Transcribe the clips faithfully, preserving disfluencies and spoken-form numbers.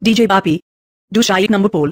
D J Papi. Du Shaik number pole.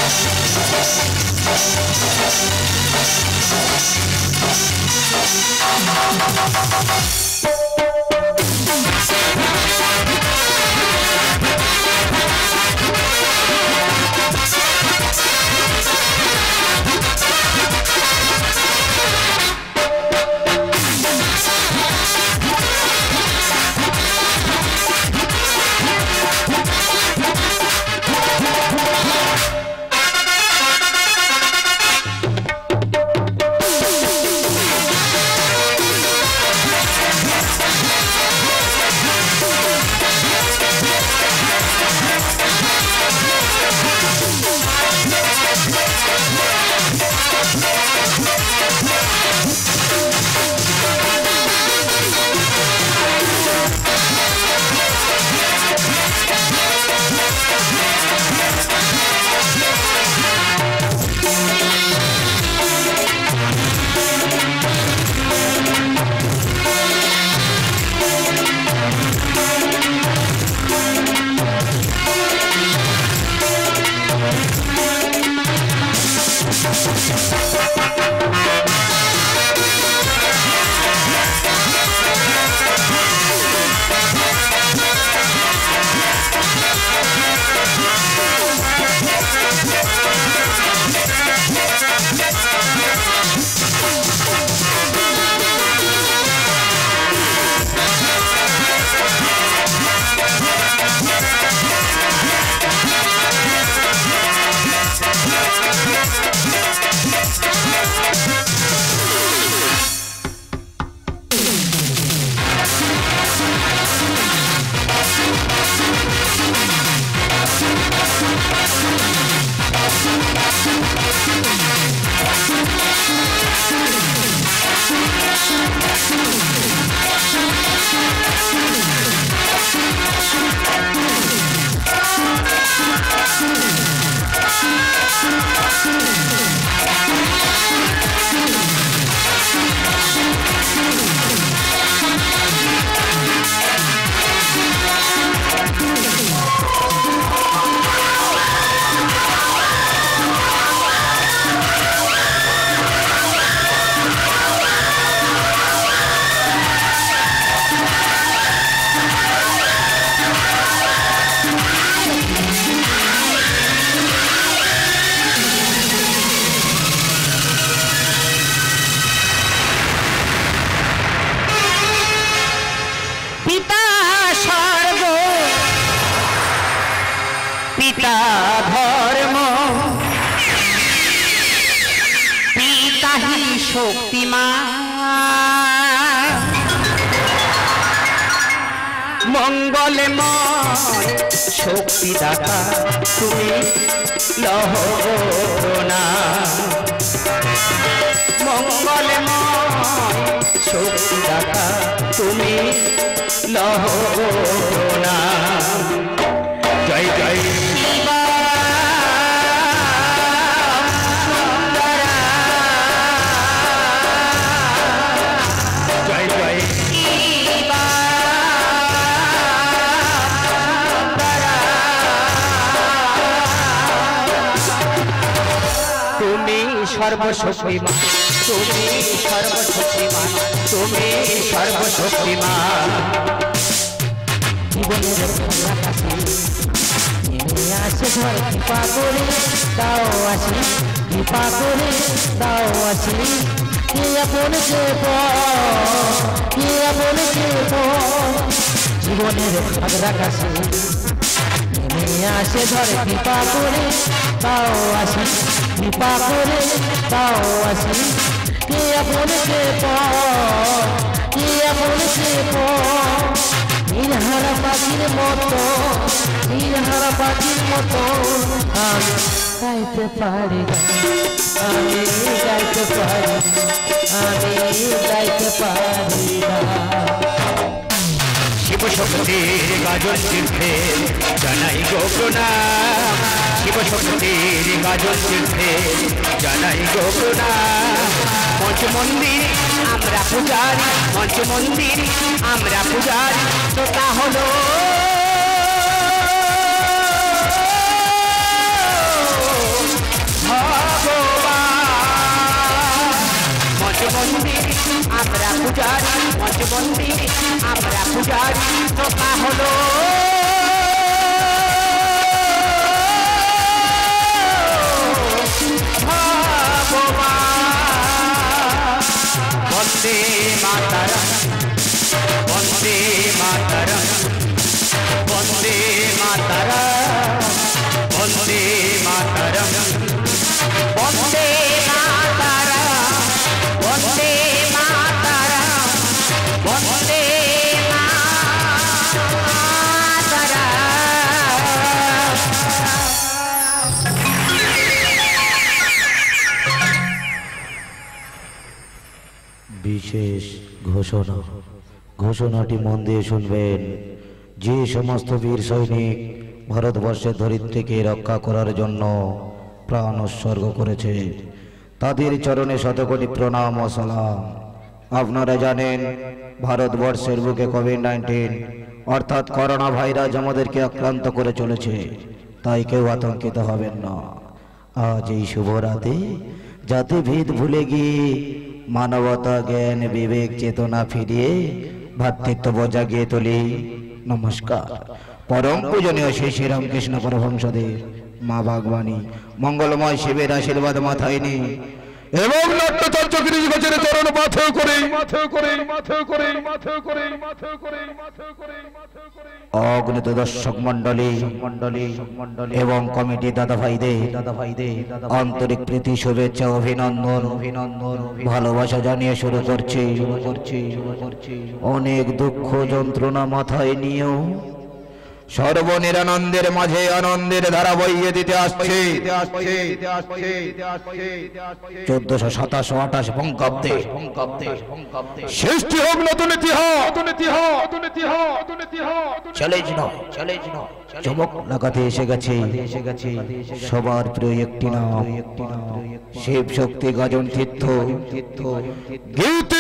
পিতা ধর্ম পিতাহি শক্তিমান মঙ্গলময় শক্তিদাতা তুমি লহনা মঙ্গলময় শক্তিদাতা তুমি লহনা জয় জয় শিবা সুন্দরা জয় জয় শিবা সুন্দরা তুমি সর্বশক্তিমান তুমি সর্বশক্তিমান তুমি সর্বশক্তিমান জীবনের আসে ঘর কৃপা করে দাও আসি কৃপা করে দাও আসি কে আপন কে কে আপন কে জীবনের ভাগরা কাছে আসে ঘর কৃপা করে দাও আসি কৃপা করে দাও আসি কে আপন কে কে আপন কে নীলহারা পাখির মতো নীলহারা পাখির মতো আমি গাইতে পারি আমি গাইতে পারি আমি গাইতে পারি শিব শক্তির গাজন তীর্থে জানাই গো প্রণাম শিব শক্তির গাজন তীর্থে জানাই গো প্রণাম মঞ্চ মন্দির আমরা পূজারি মঞ্চ মন্দির আমরা পূজারি শ্রোতা হলো পূজারি মঠ মন্দির আমরা পূজারি টোকা হলো বন্দে মাতরম বন্দে মাতরম বন্দে মাতরম বন্দে মাতরম বন্দে মাতরম বন্দে মাতরম বন্দে বিশেষ ঘোষণা ঘোষণাটি মন দিয়ে শুনবেন। যে সমস্ত বীর সৈনিক ভারতবর্ষের ধরিত্রীকে রক্ষা করার জন্য প্রাণ উৎসর্গ করেছে তাদের চরণে শতকোটি প্রণাম ও সালাম। আপনারা জানেন ভারতবর্ষের বুকে কোভিড নাইন্টিন অর্থাৎ করোনা ভাইরাস আমাদেরকে আক্রান্ত করে চলেছে, তাই কেউ আতঙ্কিত হবেন না। আজ এই শুভ রাতে জাতিভেদ ভুলে গিয়ে মানবতা জ্ঞান বিবেক চেতনা ফিরিয়ে ভ্রাতৃত্ব জাগিয়ে তুলি। নমস্কার। পরম পূজনীয় শ্রী শ্রী রামকৃষ্ণ পরমহংসদেব মা ভগবানী মঙ্গলময় শিবের আশীর্বাদ মাথায় নিয়ে এবং নাট্যচর্য গিরিশ গোচরে চরণ মাথে করে মাথে করে মাথে করে মাথে করে মাথে করে মাথে করে অগণিত দর্শক মণ্ডলী মণ্ডলী মণ্ডলী এবং কমিটি দাদা ভাইদের দাদা ভাইদের আন্তরিক প্রীতি শুভেচ্ছা অভিনন্দন অভিনন্দন ভালোবাসা জানিয়ে শুরু করছি শুরু করছি শুরু করছি অনেক দুঃখ যন্ত্রণা মাথায় নিয়েও সর্বনিরানন্দের মাঝে আনন্দের ধারা বইয়ে দিতে আসছে চোদ্দশো সাতাশ আঠাশ বঙ্গাব্দে সৃষ্টি হোক নতুন চ্যালেঞ্জ নয় চ্যালেঞ্জ নয় চমক লাগাতে এসে গেছে এসে গেছে সবার প্রিয় একটি নাম শিব শক্তি গাজন তীর্থ তীর্থ গীতি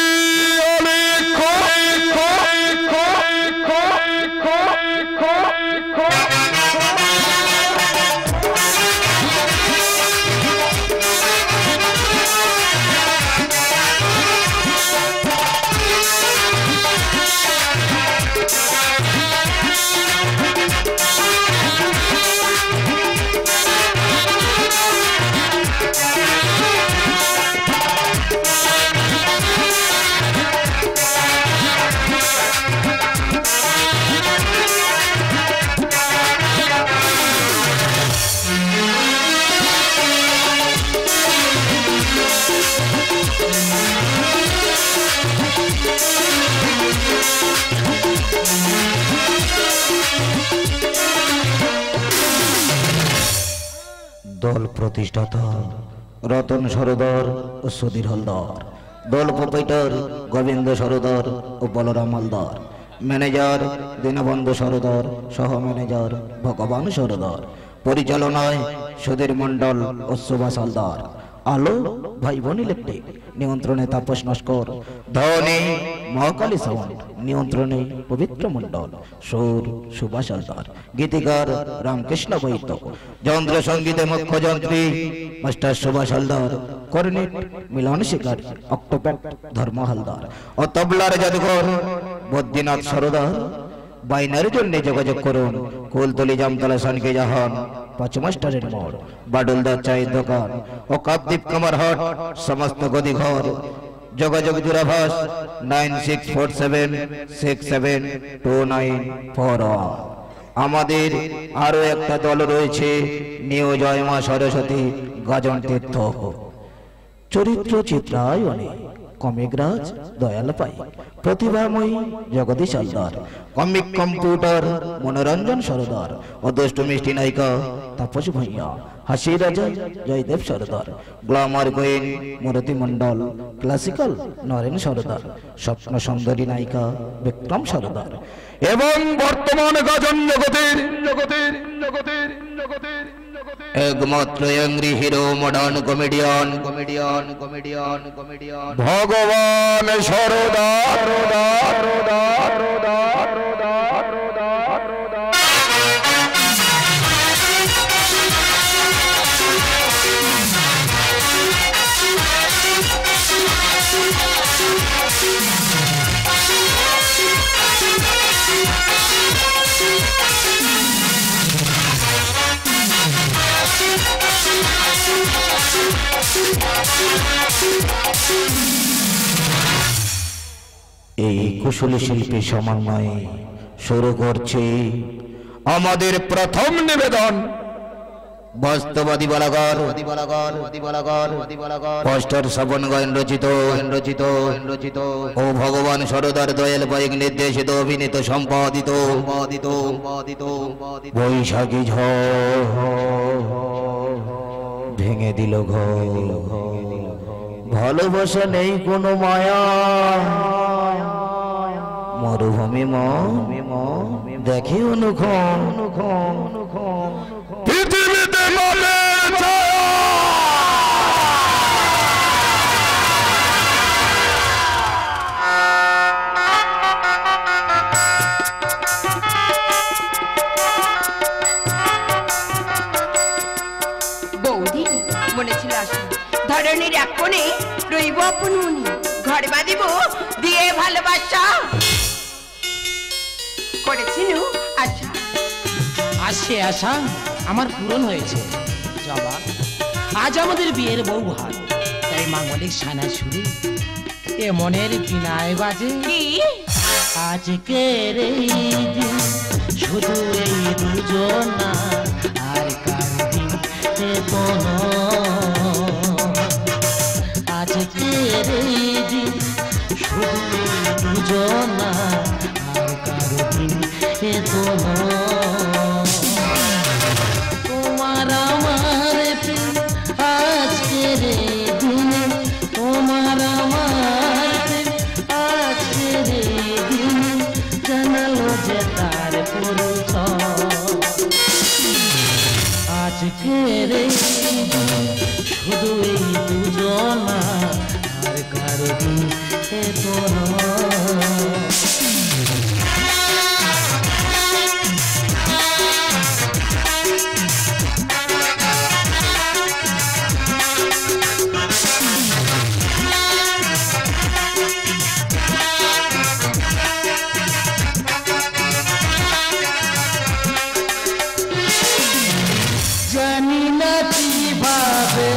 দল প্রতিষ্ঠাতা রতন সরোদর ও সুধীর হলদার, দল প্রোপাইটার গোবিন্দ সরোদর ও বলরাম হালদার, ম্যানেজার দীনবন্ধু সরোদর, সহ ম্যানেজার ভগবান সরোদর, পরিচালনায় সুধীর মন্ডল ও সুভাষ হালদার, আলো ভাই বোন ইলেকট্রিক, নিয়ন্ত্রণে তাপস নস্কর, ধ্বনি মহাকালী সাউন্ড, নিয়ন্ত্রণে পবিত্র মন্ডল, সুর সুভাষ হালদার, গীতিকার রামকৃষ্ণ বৈদ্য, যন্ত্র সঙ্গীতে মুখ্য যন্ত্রী master Subhash Haldar, cornet Milan Shikar, octopad ধর্ম হালদার ও তবলার জাদুঘর বদ্রীনাথ সরোদর। বাইনার জন্য যোগাযোগ করুন কুলতলি জামতলা সানকে জাহান পাঁচ মাস্টারের মোড়, বাডুলদার চায়ের দোকান ও কাপদীপ কামার হাট সমস্ত গদিঘর। যোগাযোগ দূরাভাষ nine six four seven six seven two nine four one. আমাদের আরো একটা দল রয়েছে, নিউ জয় মা সরস্বতী গাজন তীর্থ, চরিত্র চিত্রায়নে কমিকরাজ দয়াল পাই, প্রতিভাময়ী জগদীশ হালদার, কমিক কম্পিউটার মনোরঞ্জন সরদার ও দুষ্ট মিষ্টি নায়িকা তাপস ভূঁইয়া, হাসি রাজা Joydev Sardar, glamour queen Morti Mondal, classical Naren Sardar, স্বপ্ন সুন্দরী নায়িকা বিক্রম সরদার এবং বর্তমান গাজন জগতের জগতের জগতের জগতের একমাত্র angry hero modern comedian comedian comedian comedian Bhagaban Sardar Sardar Sardar Sardar Sardar Sardar এই কুশলী শিল্পী সমন্বয়ে শুরু করছে আমাদের প্রথম নিবেদন বাস্তবাদী বলাগর পোস্টার শ্রবণ গায়ন রচিত রচিত রচিত ও ভগবান সরদার দয়াল পাইক নির্দেশিত অভিনীত সম্পাদিত সম্পাদিত সম্পাদিত বৈশাখী ঝড় ভেঙে দিল ঘর ভালোবাসা নেই কোনো মায়া মরুভূমি মে দেখি অনুক্ষণ অনুক্ষণ অনুক্ষণ পৃথিবীতে মানের ছায়া বৌদি মনে ছিল আসুন ধরনের এক কোণে রইব আপন মনি ঘর বাঁধিব দিয়ে ভালোবাসা করেছিনু আশা আসে আশা আমার পূরণ হয়েছে জবা আজ আমাদের বিয়ের বউ ভাত তাই মাঙ্গলিক সানা শুনে এ মনের বিনায় বাজে কি আজকের এই দিন শুধু এই দুজন না আর কার দিন এ কোনো আজকের এই দিন শুধু এই দুজন না আর কার দিন এ কোনো তোমার আমার প্রেম আজকের এই দিনে তোমার আমার প্রেম আজকের এই দিনে জানালো যে তার পরিচয় আজকের এই দিন শুধু এই দুজন আর কারো দিন এ তো জানি না কিভাবে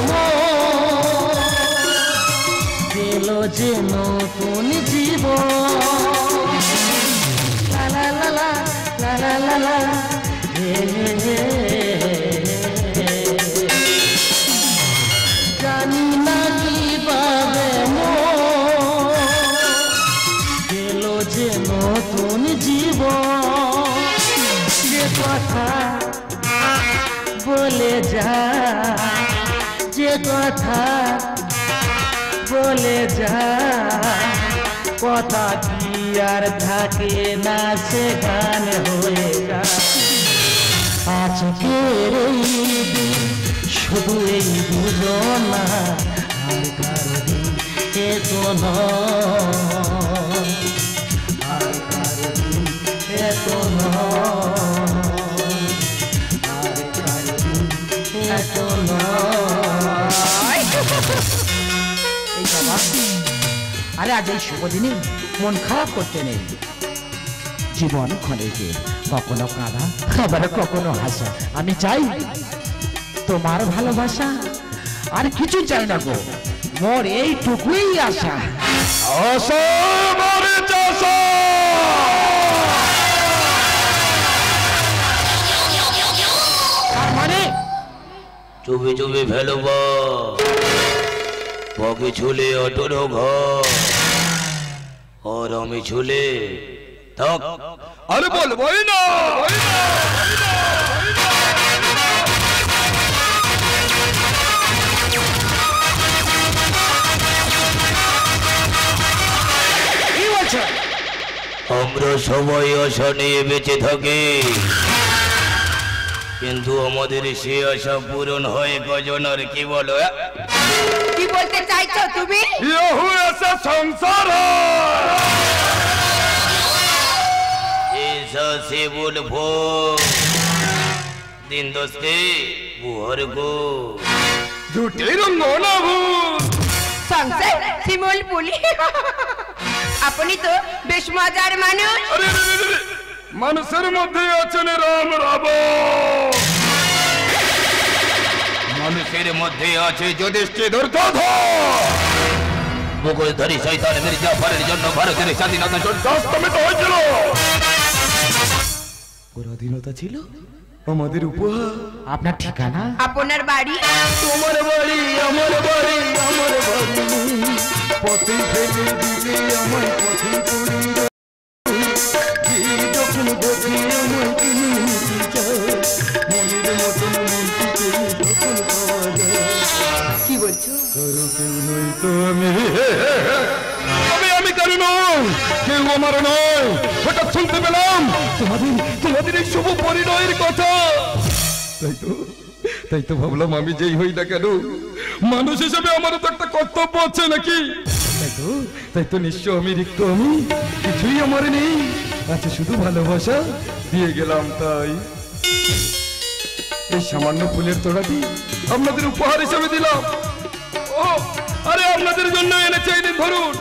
গেল যে নতুন জীবন লা লা লা লা লা লা লা লা হে হে হে। জানি না কিভাবে গেল যে নতুন জীবন যে কথা বলে যা যে কথা বলে যা কথা কি আর থাকে না সে গান হয়ে যা আজকের এই দিন শুধু এই দুজন না আর কারো দিন এ তো নয় আর কারো দিন এ তো নয় আরে আজ এই শুভ দিনে মন খারাপ করতে নেই জীবন ক্ষণিকে কখনো কাঁদা আবার কখনো হাসা আমি চাই তোমার ভালোবাসা আর কিছু চাই না গো মোর এইটুকুই আশা মানে চুপি চুপি ফেলব পকে ছুলে অটোর ঘর और আমি ছুলে তক আরে বলবই না কি বলছো আমরা সবাই আশা নিয়ে বেঁচে থাকি কিন্তু আমাদের সে আশা পূরণ হয় কজনের কি বলো কি বলতে চাইছো তুমি ইহু এসে সংসার ऐसा से बोलबो दिन दोस्ते बुहर को झूठे रंगो ना भू সংসার শিমুল পুলি আপনি তো বেশ মজার মানুষ মানুষের মধ্যে আছেন রাম রাবণ মানুষের মধ্যে আছে যুধিষ্ঠির মুখোশধারী শয়তান মির্জাফরের জন্য ভারতের স্বাধীনতা যুদ্ধ স্তম্ভিত হয়েছিল। পরাধীনতা ছিল আমাদের উপহার। আপনার ঠিকানা? আপনার বাড়ি? তোমার বাড়ি আমার বাড়ি আমার বাড়ি পথে ফেলে দিলে আমায় পথে পড়ি যখন দেখি আমায় তুমি মনের মতন মনটিকে তখন পাওয়া যায়। কি বলছো? কারো কেউ নই তো আমি তবে আমি কারো নই, কেউ আমার নয়। হঠাৎ শুনতে পেলাম তোমাদের তোমাদের এই শুভ পরিণয়ের কথা। তাই তো তাই তো ভাবলাম আমি যেই হই না কেন মানুষ হিসেবে আমারও তো একটা কর্তব্য আছে নাকি। তাই তো তাই তো নিশ্চয় আমি রিক্ত, আমি কিছুই আমার নেই, আছে শুধু ভালোবাসা দিয়ে গেলাম। তাই এই সামান্য ফুলের তোড়াটি আপনাদের উপহার হিসেবে দিলাম। ও আরে আপনাদের জন্য এনেছে, এই দিন ধরুন।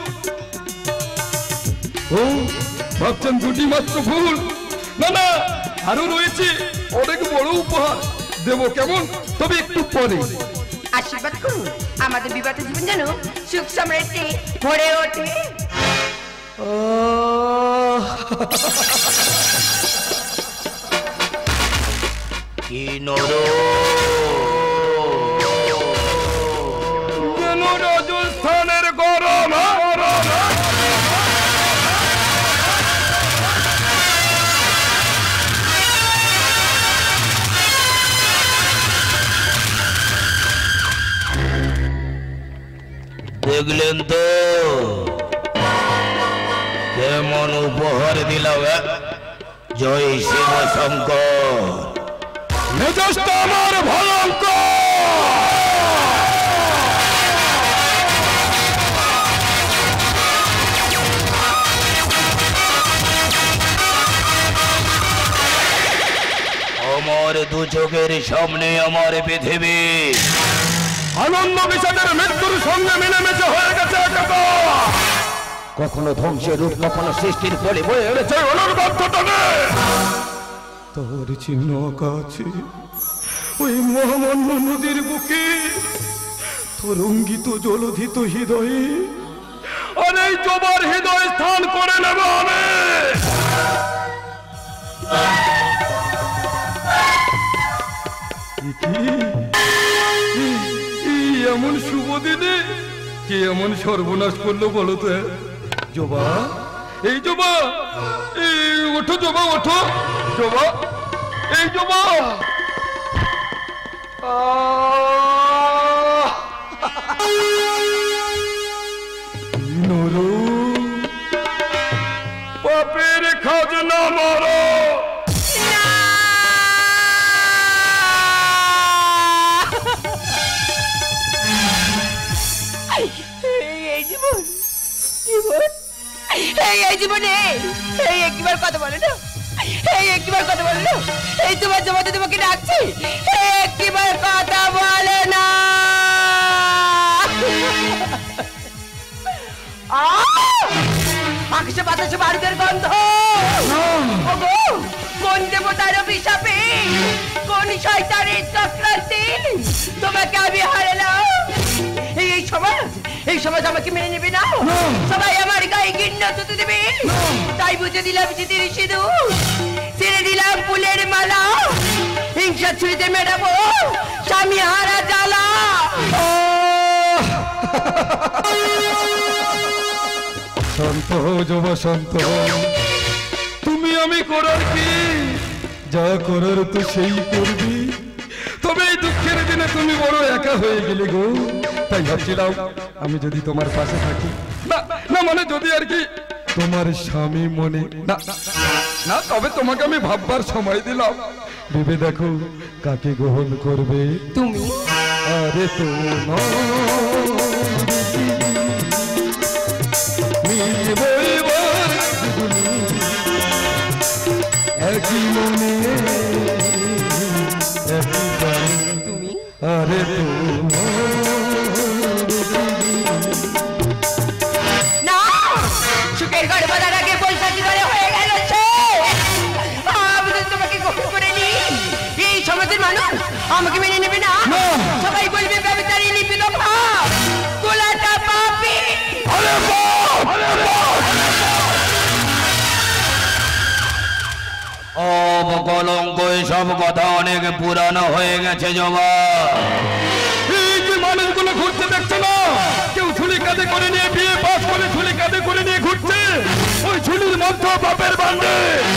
ও ভাবছেন দুটি মাত্র ফুল? না না, আরো রয়েছে অনেক বড় উপহার দেবো, কেমন? তবে একটু পরে। আশীর্বাদ করুন আমাদের বিবাহিত জীবন যেন সুখ সমৃদ্ধি ভরে ওঠে। কি নর যেন রাজস্থানের গরম দেখলেন তো কেমন উপহার দিলাম। জয় শিব শঙ্কর। মেজাজটা আমার ভয়ঙ্কর। আমার দু চোখের সামনে আমার পৃথিবী আনন্দ বিষাদের মৃত্যুর সঙ্গে মিলেমিশে হয়ে গেছে একাকার। কখনো ধ্বংসের রূপ, কখনো সৃষ্টির পরে বয়ে এনেছে অনর্গত টানে। তোর চিহ্ন কাছে ওই মহামান্য নদীর বুকে তরঙ্গিত জলধিত হৃদয়ে আর এই জবার হৃদয় স্থান করে নেব আমি। এমন শুভ দিনে কে এমন সর্বনাশ করলো বলো তো? জবা, এই জবা, এই ওঠো জবা, ওঠো জবা, এই জবা। নরো পাপের খাজনা মারো। এই জীবন জীবন এই এই জীবনে এই একবার কথা বলে না, এই একবার কথা বলে না, এই তোমার জমাতে তোমাকে ডাকছি, একবার কথা বলে না। আকাশে বাতাসে বাড়িদের গন্ধ, কোন দেবতার অভিশাপে, কোন শয়তানের চক্রান্তে তোমাকে আমি হারালাম। এই সমাজ এই সমাজ আমাকে মেনে নেবে না, সবাই আমার গায়ে ঘৃণা তুতে দেবে। তাই বুঝে দিলাম জিতের সিঁদুর, ছেড়ে দিলাম ফুলের মালা, হিংসা ছুঁড়িতে মেটাবো স্বামী হারা জ্বালা। শান্ত হও জবা, শান্ত হও। তুমি আমি করার কি, যা করার তো সেই করবি। তবে এই দুঃখের দিনে তুমি বড় একা হয়ে গেলে গো। তাই ভাবছিলাম আমি যদি তোমার পাশে থাকি, না না মানে যদি আর কি তোমার স্বামী মনে না না, তবে তোমাকে আমি ভাববার সময় দিলাম। ভেবে দেখো কাকে গ্রহণ করবে তুমি। আরে তো একই মনে তুমি আরে তো না, সুখের ঘরে বাঁধার আগে বৈশাখী ঘরে হয়ে গেল সে। আমি তো তোমাকে গ্রহণ করে নি, এই সমাজের মানুষ আমাকে মেনে নেবে না। সবাই বলবে ব্যভিচারিণী বিধবা কুলাটা পাপী। ও কলঙ্ক, এসব কথা অনেক পুরানো হয়ে গেছে জবা। এই যে মানুষগুলো ঘুরতে দেখছে না, কেউ ঝুলি কাঁধে করে নিয়ে বিয়ে পাস করে ঝুলি কাঁধে করে নিয়ে ঘুরছে, ওই ঝুলির মধ্যে বাপের বান্ডে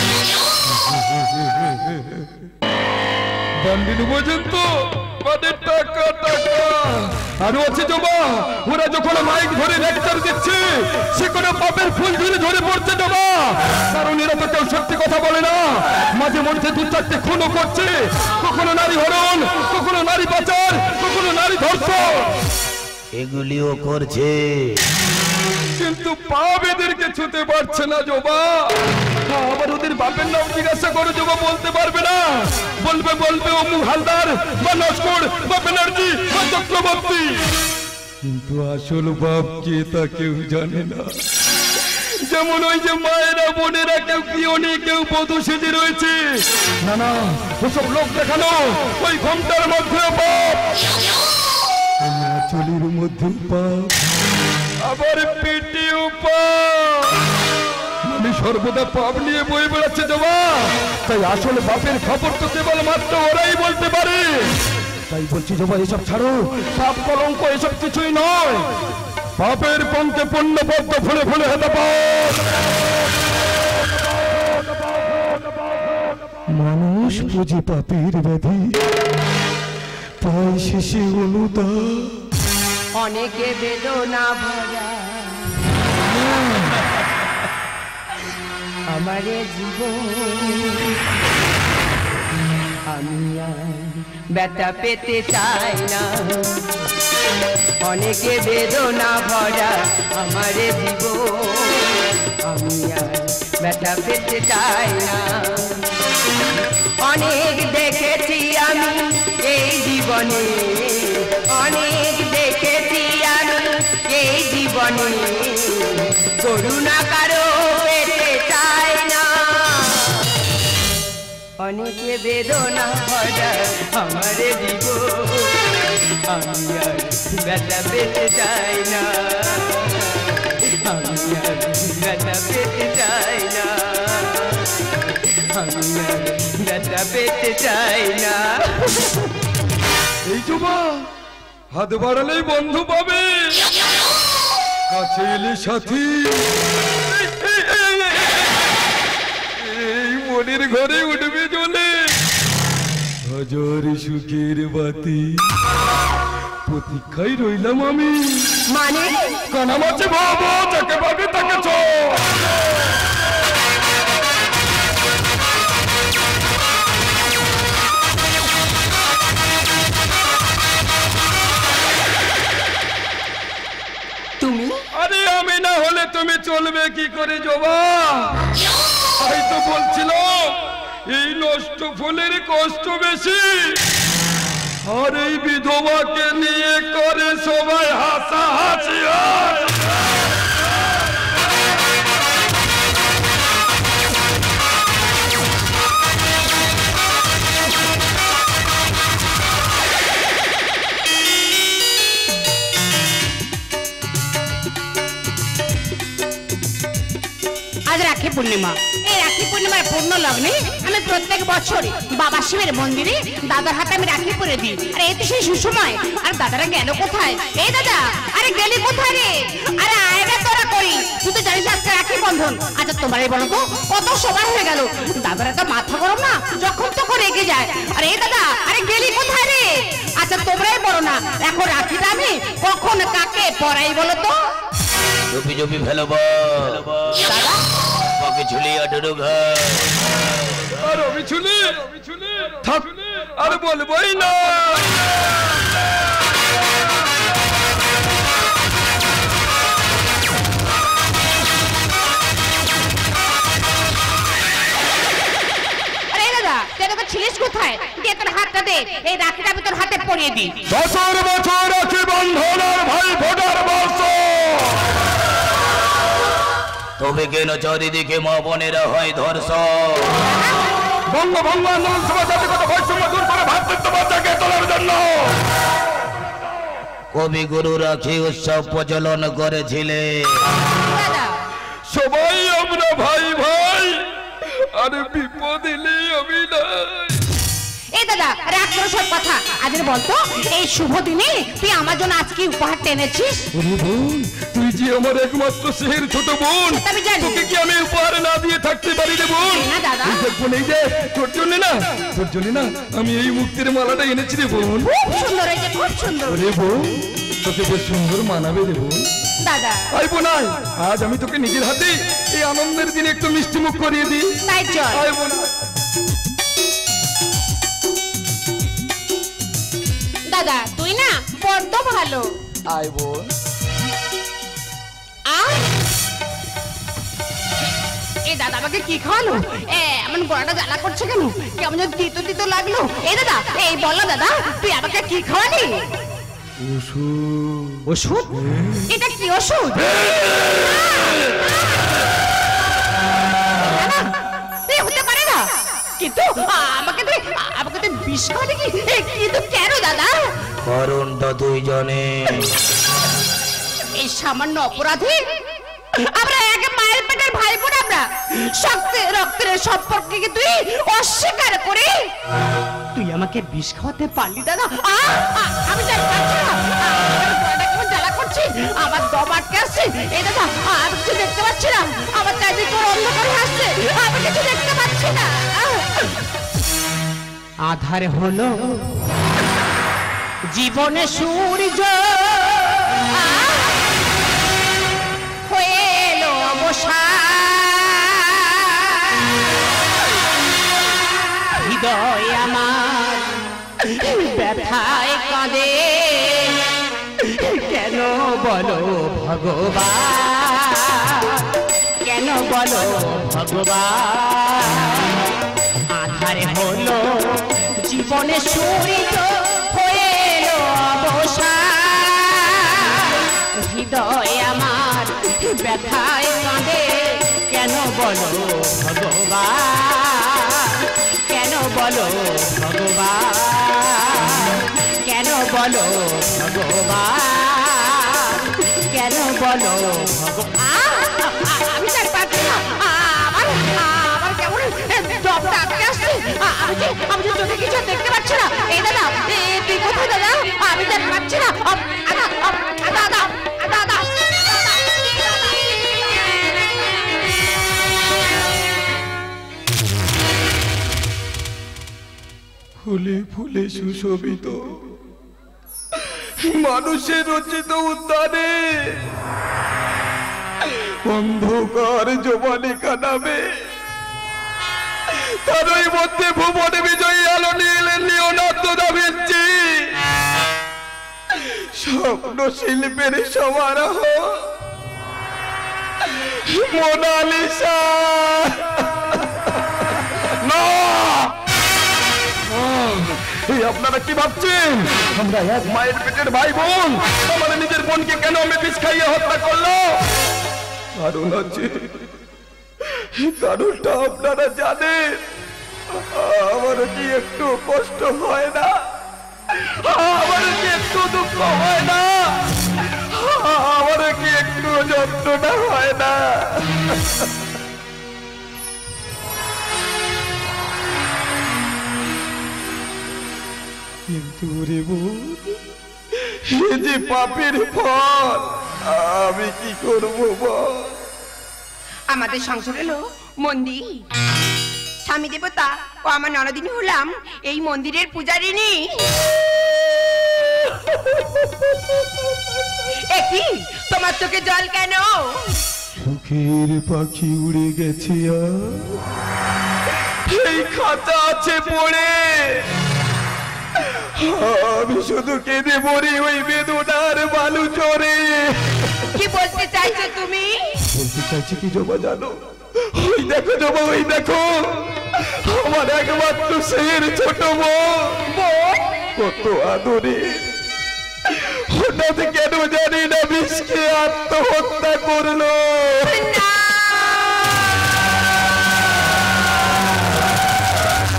বান্ডিল বোঝেন তো, বাদের টাকা টাকা আরো আছে জমা। ওরা যখন মাইক ধরে লেকচার দিচ্ছে, সে কোনো পাপের ফুল ধরে ধরে পড়ছে জমা। কারণ এরা তো কেউ সত্যি কথা বলে না, মাঝে মধ্যে দু চারটে খুনও করছে, কখনো নারী হরণ, কখনো নারী পাচার, কখনো নারী ধর্ষণ, এগুলিও করছে, কিন্তু পাপ এদেরকে ছুতে পারছে না জবা। আবার ওদের বাপের নাম জিজ্ঞাসা করে জবা, বলতে পারবে না। বলবে বলবে অমু হালদার বা নস্কর বা ব্যানার্জি বা চক্রবর্তী, কিন্তু আসল বাপ কে তা কেউ জানে না। যেমন ওই যে মায়েরা বোনেরা কেউ পিয়নে কেউ বধূ সেজে রয়েছে, না না ওসব লোক দেখানো, ওই ঘন্টার মধ্যে পাপ, চলির মধ্যে পাপ, আবার পেটেও পাপ, মানে সর্বদা পাপ নিয়ে বয়ে বেড়াচ্ছে জবা। তাই আসল বাপের খবর তো কেবল মাত্র ওরাই বলতে পারে। তাই বলছি জবা, এসব ছাড়ো, পাপ কলঙ্ক এসব কিছুই নয়। পাপের পঙ্কে পণ্য পদ্ম ফুলে ফুলে হেতে পাপ। মানুষ বুঝি পাপের ব্যাধি, পায় শেষে অনুদান। অনেকে বেদনা ভরা আমারে জীবন, আমি আর ব্যথা পেতে চাই না। অনেকে বেদনা ভরা আমারে জীবন, আমি আর ব্যথা পেতে চাই না। অনেক দেখেছি আমি এই জীবনে, অনেক দেখেছি আমি এই জীবনে, করুণা কারো পেতে চাই না। অনেকে বেদনা ভরা আমারে জীবন, আমি আর ব্যথা পেতে চাই না, আমি আর ব্যথা পেতে চাই না, আমি আর ব্যথা পেতে চাই না। এই জবা, হাত বাড়ালেই বন্ধু পাবে, কাছে এলে সাথী। এই মনের ঘরে উঠবে জ্বলে হাজার সুখের বাতি, প্রতীক্ষায় রইলাম আমি। মানে কানামাছি ভাবো, যাকে পাবে তাকে চল। তুমি? আরে আমি না হলে তুমি চলবে কি করে জবা? তাই তো বলছিল, এই নষ্ট ফুলের কষ্ট বেশি, আর এই বিধবাকে নিয়ে করে সবাই হাসাহাসি। আজ রাখি পূর্ণিমা, এই রাখি পূর্ণিমার পূর্ণ লগ্নে আমি প্রত্যেক বছর বাবা শিবের মন্দিরে দাদার হাতে আমি রাখি পরে দিই। আর এই তো সেই সুসময়, আর দাদারা গেল কোথায়? এই দাদা, আরে গেলি কোথায় রে? আরে আয়গা তোরা করি, তুই তো জানিস আজকে রাখি বন্ধন। আচ্ছা তোমারই বলো তো, কত সময় হয়ে গেল, দাদারা তো মাথা গরম না, যখন তখন রেগে যায়। আর এই দাদা, আরে গেলি কোথায় রে? আচ্ছা তোমরাই বলো না, এখন রাখিটা আমি কখন কাকে পরাই বলো তো? চুপি চুপি ফেলো বল, দাদা পাকে ঝুলিয়ে ডুডু ঘর। আর আমি ছুলি থাক, আর বলবোই না। আরে দাদা, তুই তোকে ছিলিস কোথায়? দে তোর হাতটা দে, এই রাখিটা আমি তোর হাতে পরিয়ে দিই। বছর বছর রাখি বন্ধন আর ভাই ফোটার বছর, তবে কেন চারিদিকে মা বোনেরা হয় ধর্ষণ? বঙ্গভঙ্গ আন্দোলন সভা জাতিগত বৈষম্য দূর করে ভ্রাতৃত্ববাদ জাগিয়ে তোলার জন্য কবিগুরু রাখি উৎসব প্রচলন করেছিলেন। দাদা সবাই আমরা ভাই ভাই, আর বিপদ এলে আমি নাই। এই দাদা রাগ করো সব কথা, আজকে বলতো এই শুভ দিনে তুই আমার জন্য আজকে উপহার টেনেছিস? ওরে বোন, তুই যে আমার একমাত্র সেহের ছোট বোন, সেটা আমি জানি। তোকে কি আমি উপহার না দিয়ে থাকতে পারি রে বোন? না দাদা। এই দেখ বোন, এই যে তোর জন্য না, তোর জন্য না আমি এই মুক্তির মালাটা এনেছি রে বোন। খুব সুন্দর হয়েছে, খুব সুন্দর। ওরে বোন, তোকে বেশ সুন্দর মানাবে রে বোন। দাদা আই বোন আয়, আজ আমি তোকে নিজের হাতে এই আনন্দের দিনে একটু মিষ্টি মুখ করিয়ে দিই। তাই চল। আয় বোন আয়। দাদা তুই না বড্ড ভালো। আয় বোন। আয় এই দাদা আমাকে কি খাওয়ালো? এ এমন গলাটা জ্বালা করছে কেন? কেমন যেন তিতো তিতো লাগলো। এই দাদা এই বলো দাদা তুই আমাকে কি খাওয়ালি? ওষুধ। ওষুধ? এটা কি ওষুধ? দাদা, এ হতে পারে না। কিন্তু আমাকে তুই আমাকে তুই বিষ খাওয়ালি কি? এ, কিন্তু কেন দাদা? কারণটা তুই জানে। এই সামান্য অপরাধী আমরা এক মায়ের পেটের ভাই বোন, আমরা শক্তের রক্তের সম্পর্ককে তুই অস্বীকার করে তুই আমাকে বিষ খাওয়াতে পারলি দাদা? আ, আ, আমি জানি পারছি না, আমার গলাটা কেমন জ্বালা করছে, আমার দম আটকে আসছে। এই দাদা আমি কিছু দেখতে পাচ্ছি না, আমার চারিদিকে অন্ধকার হয়ে আসছে, আমি কিছু দেখতে পাচ্ছি না। আধার হলো জীবনে সূর্য, হয়ে এলো অবসান, হৃদয় আমার ব্যথায় কাঁদে, কেন বলো ভগবান, কেন বলো ভগবান। আধারে হলো জীবনে সূর্য, হয়ে এলো অবসান, হৃদয় আমার ব্যথায় কাঁদে, কেন বলো ভগবান, কেন বলো ভগবান, কেন বলো ভগবান, কেন বলো ভগবান। আমি তার পাচ্ছি না, আমার আমার কেমন জবটা আটকে আসছে, আমি যে আমি যে চোখে কিছু দেখতে পাচ্ছি না। এই দাদা তুই কোথায় দাদা? আমি তার পাচ্ছি না। দাদা দাদা দাদা ফুলে ফুলে সুশোভিত মানুষের রচিত উদ্যানে অন্ধকার জবানিকা নামে তারই মধ্যে ভুবনে বিজয়ী আলো নিয়ে এলেন লিওনার্দো দা ভিঞ্চি। স্বপ্ন শিল্পের সমারোহ মোনালিসা। না, এই আপনারা কি ভাবছেন আমরা এক মায়ের পেটের ভাই বোন? আমার নিজের বোনকে কেন আমি বিষ খাইয়ে হত্যা করলো? কারণ আছে, কারণটা আপনারা জানেন। আমার কি একটু কষ্ট হয় না? আমার কি একটু দুঃখ হয় না? আমার কি একটু যন্ত্রণা হয় না? কিন্তু রে বোন, এ যে পাপের ফল, আমি কি করবো বল? আমাদের সংসার হলো মন্দির, স্বামী দেবতা ও আমার ননদিনী হলাম এই মন্দিরের পূজারিনী। একই তোমার চোখে জল কেন? সুখের পাখি উড়ে গেছে, এই খাঁচা আছে পড়ে, আমি শুধু কেঁদে মরি ওই বেদনার বালু চড়ে। কি বলতে চাইছো তুমি? বলতে চাইছি কি জবা জানো? ওই দেখো জবা, ওই দেখো আমার একমাত্র সের ছোট বোন, কত আদরে, হঠাৎ কেন জানি না বিষকে আত্মহত্যা করলো। না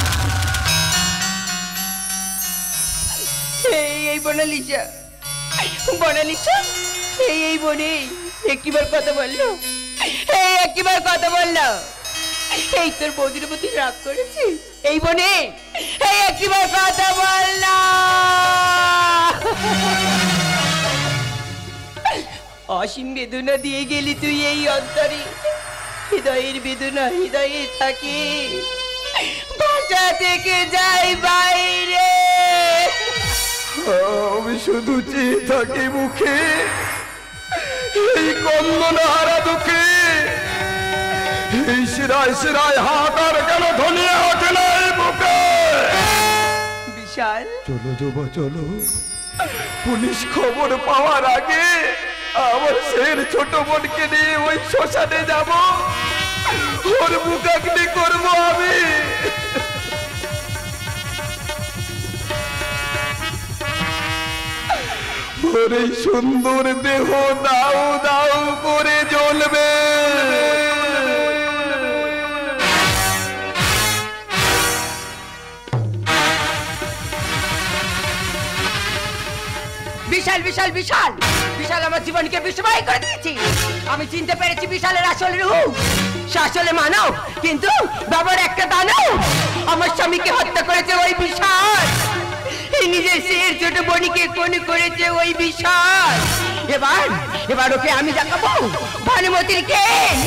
মোনালিসা মোনালিসা এই এই বনে একটিবার কথা বললো এই একটিবার কথা বললো এই তোর বৌদির প্রতি রাগ করেছি এই বনে এই একটিবার কথা বললো অসীম বেদনা দিয়ে গেলি তুই এই অন্তরে হৃদয়ের বেদনা হৃদয়ে থাকে বাসা থেকে যাই বাইরে আমি শুধু চেয়ে থাকি মুখে এই কন্দনা হারা দুঃখে এই শিরায় শিরায় হাহাকার কেন ধনিয়ে ওঠে না এই বুকে বিশাল চলো যুবা চলো পুলিশ খবর পাওয়ার আগে আমার শের ছোট বোনকে নিয়ে ওই শ্মশানে যাব ওর মুখাগ্নি করবো আমি ওর এই সুন্দর দেহ দাউ দাউ করে জ্বলবে বিশাল বিশাল বিশাল বিশাল আমার জীবনকে বিস্ময় করে দিয়েছি আমি চিনতে পেরেছি বিশালের আসল রূপ সে আসলে মানব কিন্তু বাবার একটা দানব আমার স্বামীকে হত্যা করেছে ওই বিশাল এই নিজের শের ছোট বনিকে খুন করেছে ওই বিশাল এবার এবার ওকে আমি দেখাবো ভানুমতির কে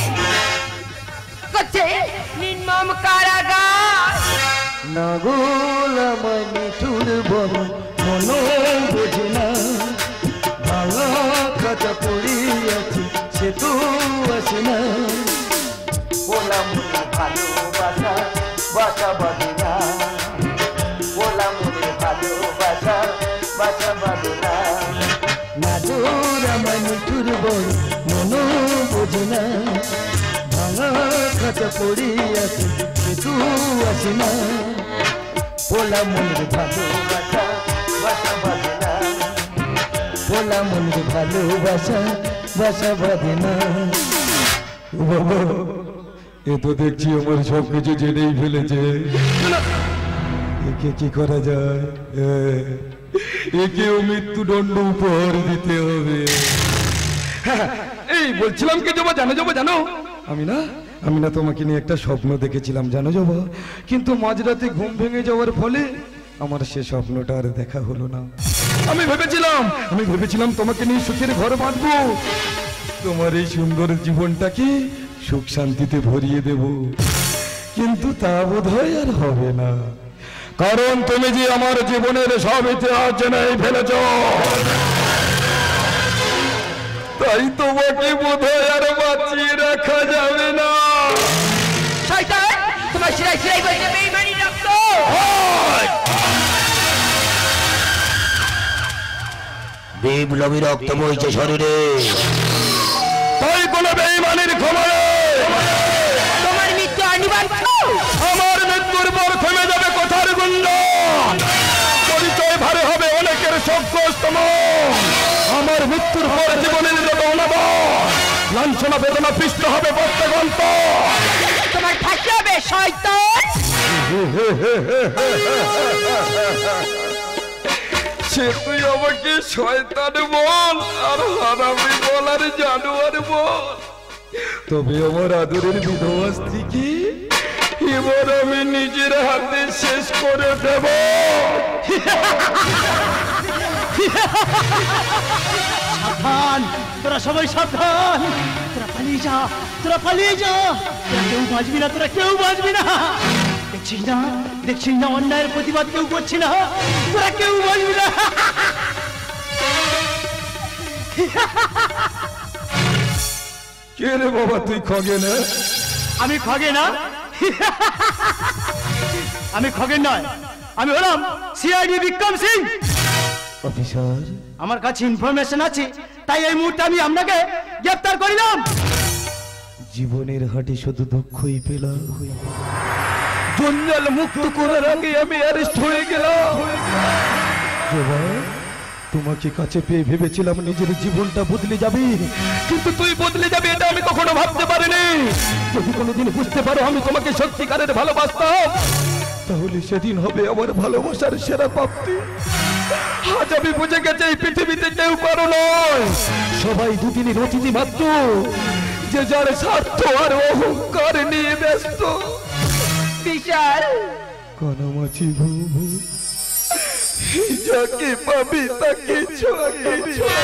করছে নির্মম কারাগার না গোলামানি চুরব মনো বোঝে না ভাঙা খাতা পড়িয়াছি সে তো আসে না বলা মনে ভালোবাসা বাসা বাঁধে না বলা মনে ভালোবাসা বাসা বাঁধে না না গোলামানি চুরব মনো বোঝে না ভাঙা খাতা পড়িয়াছি সে তো আসে না বলা মনের ভালোবাসা বাসা বাঁধে না বলা মনের ভালোবাসা বাসা বাঁধে না বাবা এ তো দেখছি আমার সব কিছু জেনেই ফেলেছে একে কি করা যায় একেও মৃত্যুদণ্ড উপহার দিতে হবে এই বলছিলাম কি জবা জানো জবা জানো আমি না আমি না তোমাকে নিয়ে একটা স্বপ্ন দেখেছিলাম জানো জবা কিন্তু মাঝরাতে ঘুম ভেঙে যাওয়ার ফলে আমার সে স্বপ্নটা আর দেখা হলো না আমি ভেবেছিলাম আমি ভেবেছিলাম তোমাকে নিয়ে সুখের ঘর বাঁধবো তোমার এই সুন্দর জীবনটাকে সুখ শান্তিতে ভরিয়ে দেব কিন্তু তা বোধহয় আর হবে না কারণ তুমি যে আমার জীবনের সব ইতিহাস জেনে ফেলেছ তাই তোমাকে বোধহয় আর বাঁচিয়ে রাখা যাবে না শয়তান তোমার শিরায় শিরায় বইছে বেঈমানি রক্ত বিপ্লবী রক্ত বইছে শরীরে তাই কোনো বেঈমানির ক্ষমা তোমার মৃত্যু অনিবার্য আমার মৃত্যুর পর থেমে যাবে কথার গুঞ্জন পরিচয় ভারে হবে অনেকের সঙ্কোচতম আমার মৃত্যুর পর জীবনের যত অনাবর লাঞ্ছনা বেদনা পিষ্ট হবে প্রত্যেকন্ত তোমার ফাঁসি হবে শয়তান সে তুই আমাকে শয়তান বল আর হারামি বল আর জানোয়ার বল তবে আমার আদরের বিধবা স্ত্রীকে এবার আমি নিজের হাতে শেষ করে দেব সাবধান তোরা সবাই সাবধান তোরা পালিয়ে যা তোরা পালিয়ে যা তোরা কেউ বাঁচবি না তোরা কেউ বাঁচবি না দেখছিস না দেখছিস না অন্যায়ের প্রতিবাদ কেউ করছি না তোরা কেউ বাঁচবি না কে রে বাবা তুই খগে না আমি খগে না আমি খগেন নয় আমি হলাম সিআইডি বিক্রম সিং অফিসার আমার কাছে ইনফরমেশন আছে তাই এই মুহূর্তে আমি আপনাকে গ্রেফতার করিলাম জীবনের হাটে শুধু দুঃখই পেলাম জঞ্জাল মুক্ত করার আগে আমি অ্যারেস্ট হয়ে গেলাম বাবা তোমাকে কাছে পেয়ে ভেবেছিলাম নিজের জীবনটা বদলে যাবে কিন্তু তুই বদলে যাবে এটা আমি কখনো ভাবতে পারিনি যদি কোনোদিন বুঝতে পারো আমি তোমাকে সত্যিকারের ভালোবাসতাম তাহলে সেদিন হবে আমার ভালোবাসার সেরা প্রাপ্তি। আজ আমি বুঝে গেছি এই পৃথিবীতে কেউ কারো নয়, সবাই দুদিনের অতিথি মাত্র, যে যার স্বার্থ আর অহংকার নিয়ে ব্যস্ত। বিশাল কানামাছি ভূ ভূ, যাকে পাবি তাকে ছোঁয়াকে ছোঁয়া।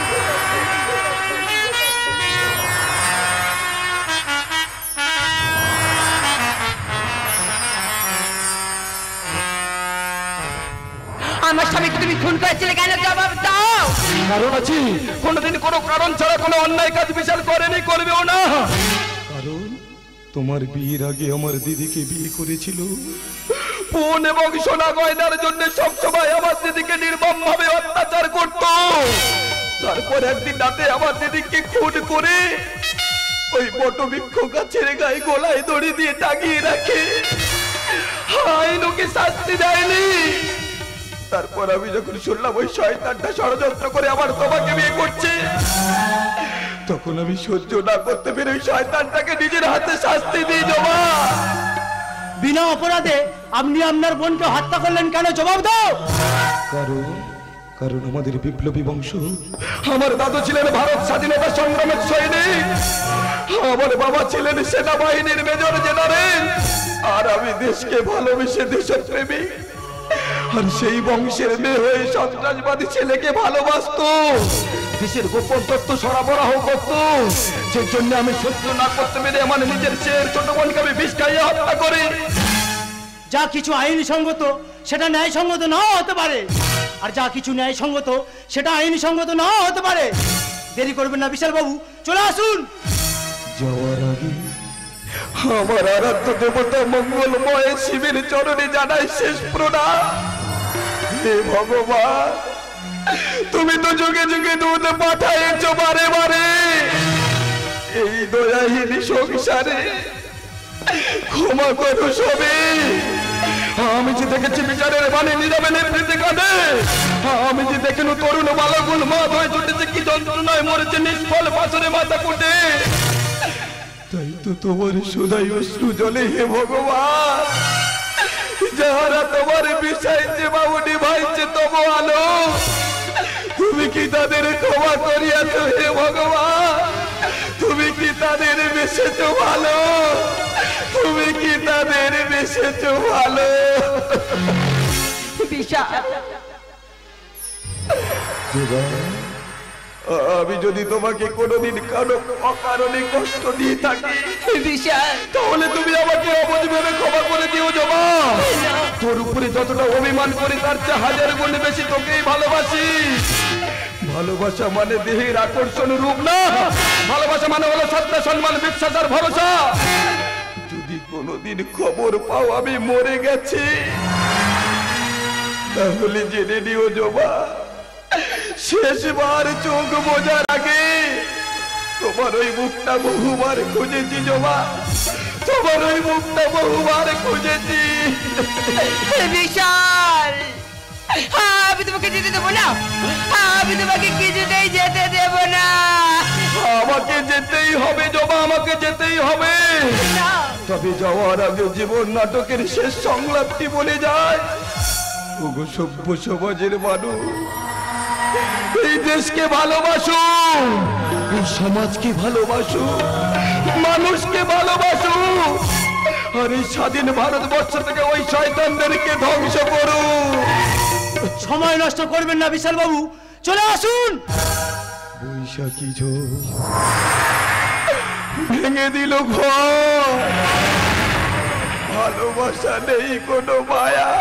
আমার স্বামীকে তুমি খুন করেছিলে কেন? জবাব দাও। কারণ আছে, কোনোদিন কোনো কারণ ছাড়া কোনো অন্যায় কাজ বিশাল করেনি, করবেও না। কারণ তোমার বিয়ের আগে আমার দিদিকে বিয়ে করেছিল, বোন এবং সোনা গয়নার জন্য সবসময় আমার দিদিকে নির্মম ভাবে অত্যাচার করত। তারপর একদিন রাতে আমার দিদিকে খুন করে ওই বটবৃক্ষ গাছের গায়ে গলায় দড়ি দিয়ে টাঙিয়ে রাখে, আইন ওকে শাস্তি দেয়নি। তারপর আমি যখন শুনলাম ওই শয়তানটা ষড়যন্ত্র করে আবার তোমাকে বিয়ে করছে, তখন আমি সহ্য না করতে পেরে ওই শয়তানটাকে নিজের হাতে শাস্তি দিই। জমা, বিনা অপরাধে আপনি আপনার বোনকে হত্যা করলেন কেন? জবাব দাও। কারণ কারণ আমাদের বিপ্লবী বংশ, আমার দাদু ছিলেন ভারত স্বাধীনতা সংগ্রামের সৈনিক, আমার বাবা ছিলেন সেনাবাহিনীর মেজর জেনারেল, আর আমি দেশকে ভালোবেসে দেশপ্রেমী, আর সেই বংশের মেয়ে হয়ে সন্ত্রাসবাদী ছেলেকে ভালোবাসতো, দেশের গোপন তথ্য সরবরাহ করত। যে জন্য আমি সহ্য না করতে পেরে আমার নিজের ছেলের ছোট বোনকে আমি বিষ খাইয়ে হত্যা করি। যা কিছু আইনসঙ্গত সেটা ন্যায়সঙ্গত নাও হতে পারে, আর যা কিছু ন্যায়সঙ্গত সেটা আইনসঙ্গত নাও হতে পারে। দেরি করবেন না বিশাল বাবু, চলে আসুন। যাওয়ার আগে আমার আরাধ্য দেবতা মঙ্গলময় শিবের চরণে জানাই শেষ প্রণাম। হে ভগবান, তুমি তো যুগে যুগে দুধ পাঠাইছ বারে বারে, এই দয়াহীন সংসারে ক্ষমা করো সবে। আমি যে দেখেছি বিচারের বাণী নীরবে নিভৃতে কাঁদে, আমি যে দেখেন তরুণ বালকুল মা হয়ে ছুটেছে, কি যন্ত্রণায় মরেছে নিষ্ফল পাথরে মাথা কুটে। তাই তো তোমার সদাই অশ্রু জলে হে ভগবান, যাহারা তোমার বিষাইছে বাবুনি ভাইছে তব আলো, তুমি কি তাদের ক্ষমা করিয়াছ হে ভগবান? তুমি কি তাদের বেসেছ ভালো? তুমি কি তাদের বেসেছ ভালো? বিশাল, আমি যদি তোমাকে কোনোদিন কারো অকারণে কষ্ট দিয়ে থাকি, বিশাল, তাহলে তুমি আমাকে অবুঝ ভেবে ক্ষমা করে দিও। জমা, তোর উপরে যতটা অভিমান করি তার চেয়ে হাজার গুণ বেশি তোকেই ভালোবাসি। ভালোবাসা মানে দেহের আকর্ষণ রূপ না, ভালোবাসা মানে হলো শ্রদ্ধা, সম্মান, বিশ্বাস আর ভরসা। যদি কোনোদিন খবর পাও আমি মরে গেছি, তাহলে জেনে নিও জমা, শেষবার চোখ বোঝার আগে তোমার ওই মুখটা বহুবার খুঁজেছি। জমা, তোমার ওই মুখটা বহুবার খুঁজেছি। বিশাল, আমি তোমাকে যেতে দেবো না, আমি তোমাকে কিছুতেই যেতে দেব না। আমাকে যেতেই হবে জমা, আমাকে যেতেই হবে। তবে যাওয়ার আগে জীবন নাটকের শেষ সংলাপটি বলে যায়, ওগো সভ্য সমাজের মানুষ, এই দেশকে ভালোবাসো, এই সমাজকে ভালোবাসো, মানুষকে ভালোবাসো, আর এই স্বাধীন ভারতবর্ষ থেকে ওই শয়তানদেরকে ধ্বংস করো। সময় নষ্ট করবেন না বিশাল বাবু, চলে আসুন। বৈশাখী ঝড় ভেঙে দিল ঘর, ভালোবাসা নেই কোনো মায়া,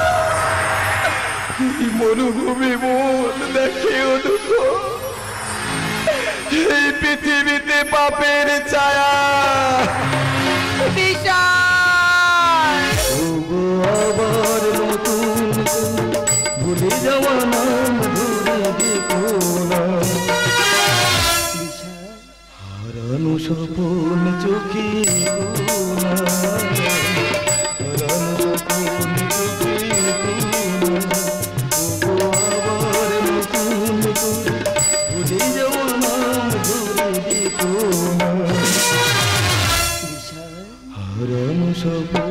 মরুভূমি মন দেখেও দুঃখ, এই পৃথিবীতে পাপের ছায়া। বিশাল, আবার নতুন ভুলে যাওয়া নাম ধরে দেখো না, হারানো স্বপ্ন চোখে গোনা, হারানো স্বপ্ন চোখে গোনা, আবার নতুন ভুলে যাওয়া নাম ধরে দেখো না, হারানো স্বপ্ন